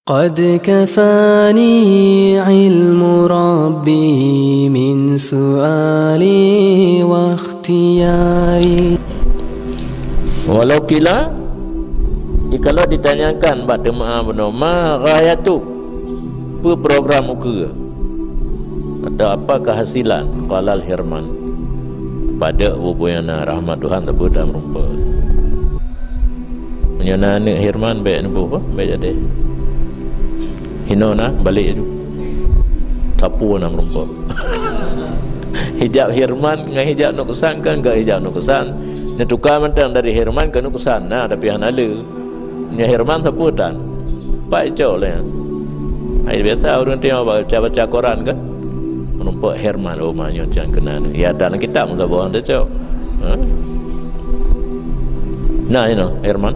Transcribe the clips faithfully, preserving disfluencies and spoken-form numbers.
قد كفاني علم ربي من سؤالي واختياري. Walau kila, jikalau ditanyakan pada ma'a bernama ghayatu, apa program muka atau apa kehasilan, qalal hirman pada wubuyana rahmat Tuhan tebu dalam rupa menyana anak hirman baik nebu apa baik jadi hino nak balik itu tapu dalam rupa hijab hirman dengan hijab nukusan kan ke hijab nukusan ni tukar mentang dari hirman ke nukusan nah tapi yang ala ni hirman tapu dan baik jauh lah hai biasa orang tengok baca-baca Quran kan menumpuk hirman rumahnya jangan kena ya dalam kitab muka bawah dia cok ha? Nah you know hirman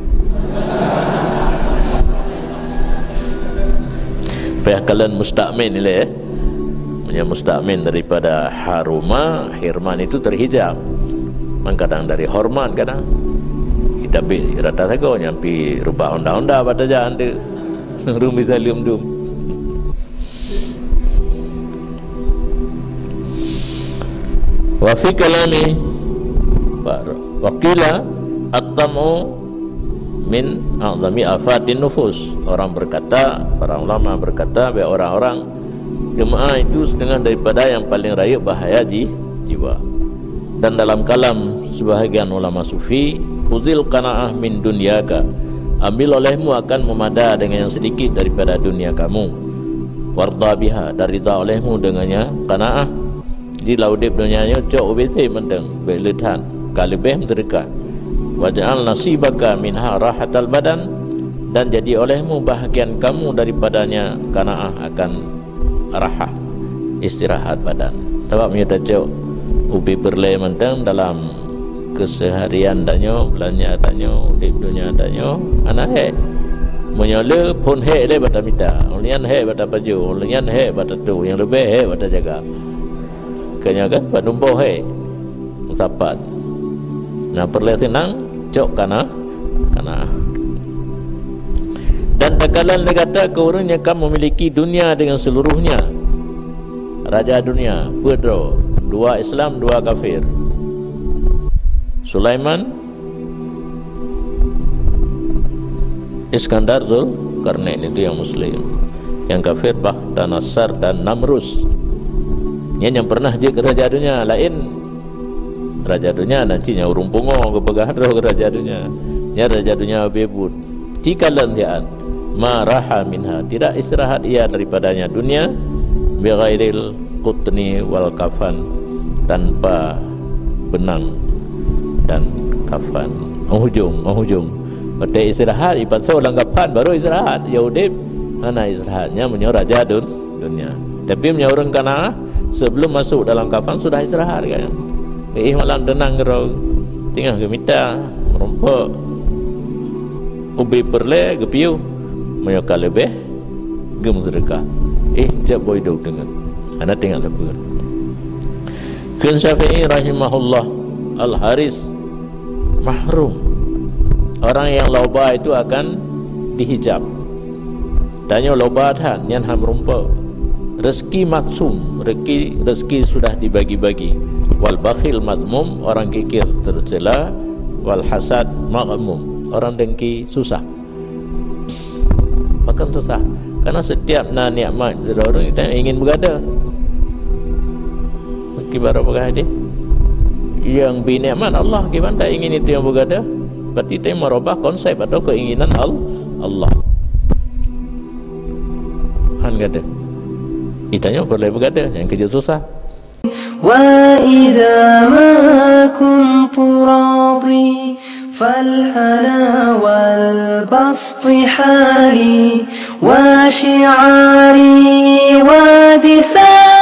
pihakalan mustakmin ni eh punya mustakmin daripada haruma hirman itu terhijab kadang dari hormat kadang kita bi rata sago nyampi rubah undang-undang pada jalan tu rumi salim dum wa fi kalami waqila at-tamu min a'zami afatin nufus. Orang berkata, para ulama berkata bahawa orang-orang jemaah itu setengah daripada yang paling raya bahaya di jiwa. Dan dalam kalam sebahagian ulama sufi, khuzil qana'ah min dunyaka, ambil olehmu akan memada dengan yang sedikit daripada dunia kamu, warda biha, dan rida olehmu dengannya qana'ah. Jadi laudib dunianya cok ubeti menteng beletan kalibeh terdekat. Waj'al nasibaka minha rahatal badan, dan jadi olehmu bahagian kamu daripadanya qanaah akan rahah istirahat badan. Sebab kita cok ubi perle mentang dalam keseharian danyo belanja danyo di dunia danyo anak he menyole pun he le bata mita ulian he bata baju ulian he bata tu yang lebih he bata jaga kanya kan panumpo he musapat. Nah perle senang cok kana kana dan takalan negata ke orangnya kamu memiliki dunia dengan seluruhnya, raja dunia Pedro, dua Islam dua kafir, Sulaiman, Iskandar, Zulkarnain itu yang muslim, yang kafir Bakhtanasar dan Namrus. Ini yang pernah je ke raja dunia lain. Raja dunia nantinya urung pungo ke pegahro ke raja dunia. Ya raja dunia bebun. Jika lantian maraha minha, tidak istirahat ia daripadanya dunia, bi ghairil qutni wal kafan, tanpa benang dan kafan. Menghujung, menghujung. Pada istirahat ipat seorang kapan baru istirahat. Ya udip mana istirahatnya menyo raja dun dunia. Tapi menyo orang kana sebelum masuk dalam kafan sudah istirahat kan. Eh malam tenang gerau tinggal ke mita merompok ubi perle gepiu menyokal lebih gem sedekah eh jap boy dok dengan anak tinggal lebih kun Syafi'i rahimahullah al-Haris mahrum, orang yang loba itu akan dihijab tanya loba tan yang ham rompok rezeki maksum, rezeki rezeki sudah dibagi-bagi. Wal bakhil madmum, orang kikir tercela. Wal hasad maghmum, orang dengki susah. Bahkan susah karena setiap na nikmat orang kita ingin berada. Kibar apa hadis yang bi nikmat Allah kiban tak ingin itu yang berada, berarti kita merubah konsep atau keinginan Allah. Han kata itanya boleh berada yang kerja susah. Wa idza ma kuntu radi falhana wal basti hali wa shi'ari wa disa